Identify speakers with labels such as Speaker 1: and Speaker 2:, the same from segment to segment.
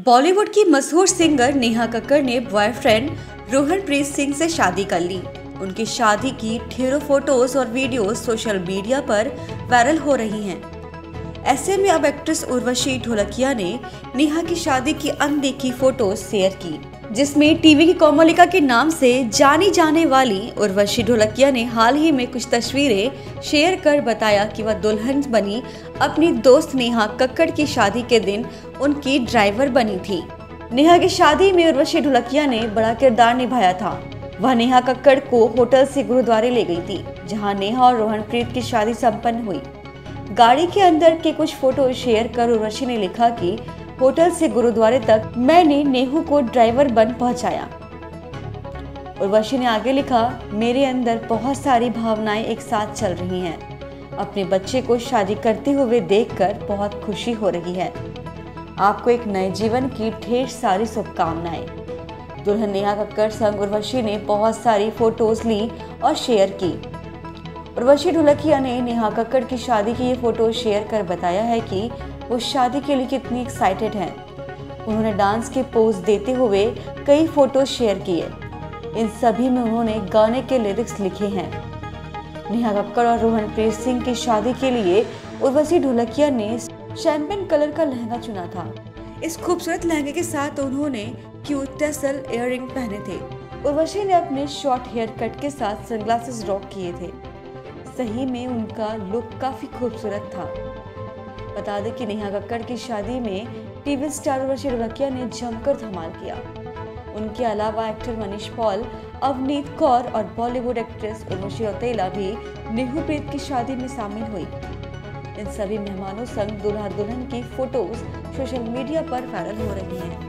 Speaker 1: बॉलीवुड की मशहूर सिंगर नेहा कक्कड़ ने बॉयफ्रेंड रोहनप्रीत सिंह से शादी कर ली। उनकी शादी की ढेरों फोटोज और वीडियोस सोशल मीडिया पर वायरल हो रही हैं। ऐसे में अब एक्ट्रेस उर्वशी ढोलकिया ने नेहा की शादी की अनदेखी फोटोज शेयर की, जिसमें टीवी की कोमलिका के नाम से जानी जाने वाली उर्वशी ढोलकिया ने हाल ही में कुछ तस्वीरें शेयर कर बताया कि वह दुल्हन बनी अपनी दोस्त नेहा कक्कड़ की शादी के दिन उनकी ड्राइवर बनी थी। नेहा की शादी में उर्वशी ढोलकिया ने बड़ा किरदार निभाया था। वह नेहा कक्कड़ को होटल से गुरुद्वारे ले गई थी, जहां नेहा और रोहनप्रीत की शादी संपन्न हुई। गाड़ी के अंदर के कुछ फोटो शेयर कर उर्वशी ने लिखा कि होटल से गुरुद्वारे तक मैंने नेहू को ड्राइवर बन पहुंचाया। उर्वशी ने आगे लिखा, मेरे अंदर बहुत सारी भावनाएं एक साथ चल रही हैं। अपने बच्चे को शादी करते हुए देखकर बहुत खुशी हो रही है। आपको एक नए जीवन की ढेर सारी शुभकामनाएं। दुल्हन नेहा कक्कड़ संग उर्वशी ने बहुत सारी फोटोज ली और शेयर की। उर्वशी ढोलकिया ने नेहा कक्कड़ की शादी की ये फोटो शेयर कर बताया है कि वो शादी के लिए कितनी एक्साइटेड हैं। उन्होंने डांस के पोज देते हुए कई फोटो शेयर किए। इन सभी में उन्होंने गाने के लिरिक्स लिखे हैं। नेहा कक्कड़ और रोहनप्रीत सिंह की शादी के लिए उर्वशी ढोलकिया ने शैंपेन कलर का लहंगा चुना था। इस खूबसूरत लहंगे के साथ उन्होंने क्यूट टेसल इयररिंग पहने थे। उर्वशी ने अपने शॉर्ट हेयर कट के साथ सनग्लासेस रॉक किए थे। सही में उनका लुक काफी खूबसूरत था। बता दें कि नेहा कक्कड़ की शादी में टीवी स्टार उर्वशी ढोलकिया ने जमकर धमाल किया। उनके अलावा एक्टर मनीष पॉल, अवनीत कौर और बॉलीवुड एक्ट्रेस उर्वशी रौतेला भी नेहूप्रीत की शादी में शामिल हुई। इन सभी मेहमानों संग दूल्हा दुल्हन की फोटोज सोशल मीडिया पर वायरल हो रही हैं।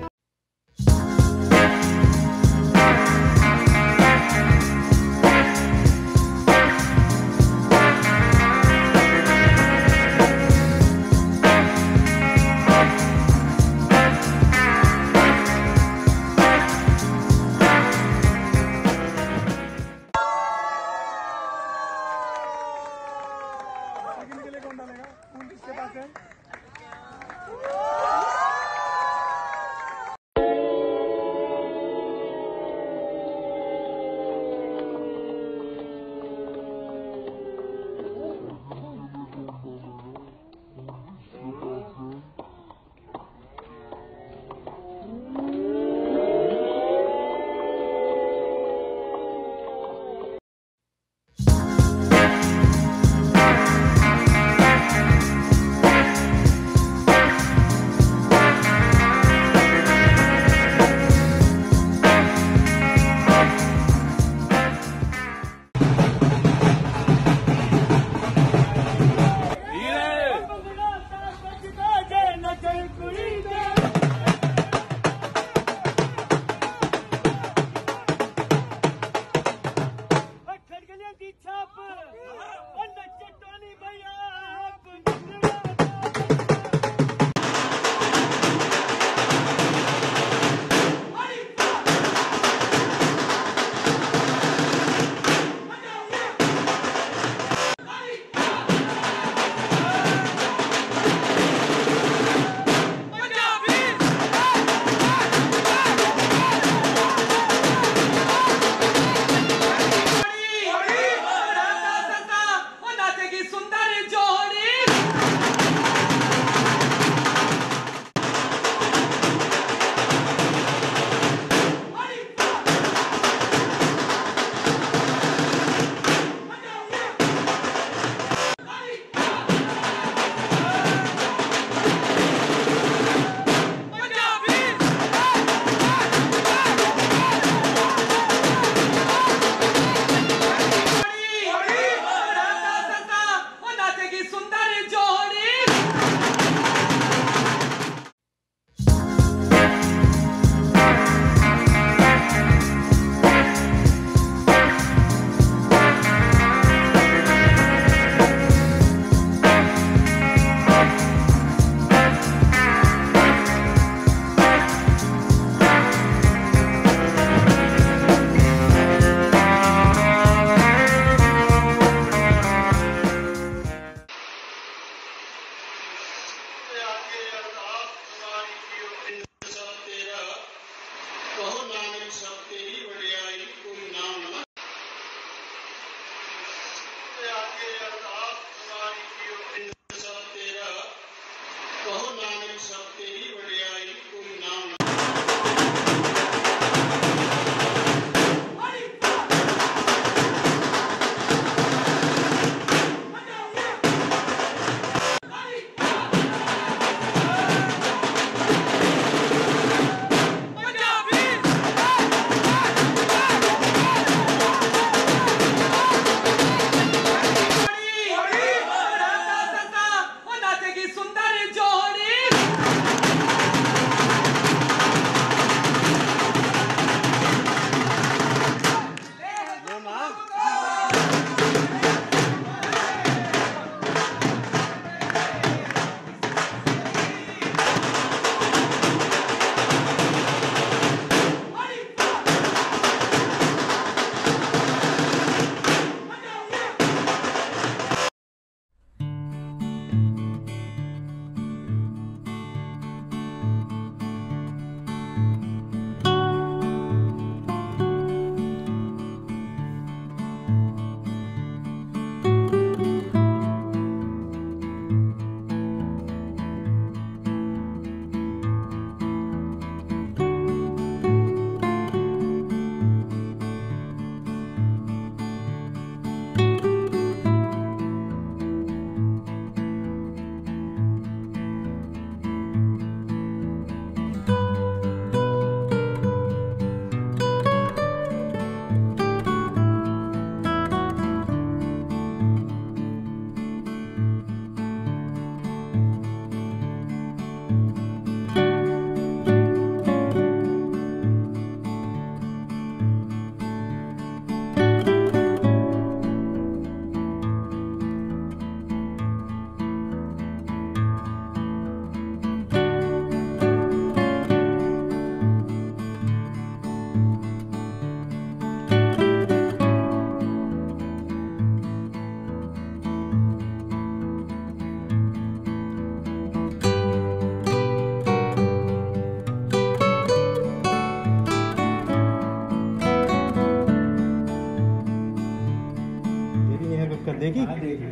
Speaker 2: कर देगी।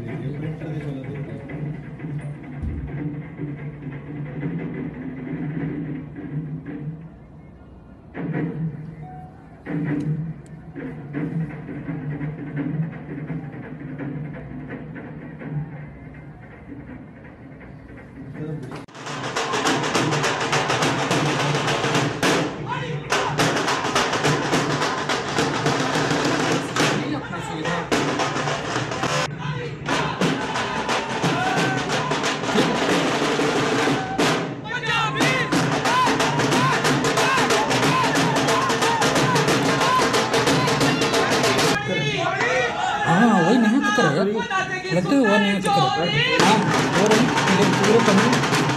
Speaker 3: हाँ वही नेहा कक्कड़ है, लगता है वो नेहा कक्कड़। हाँ हो रही पूरे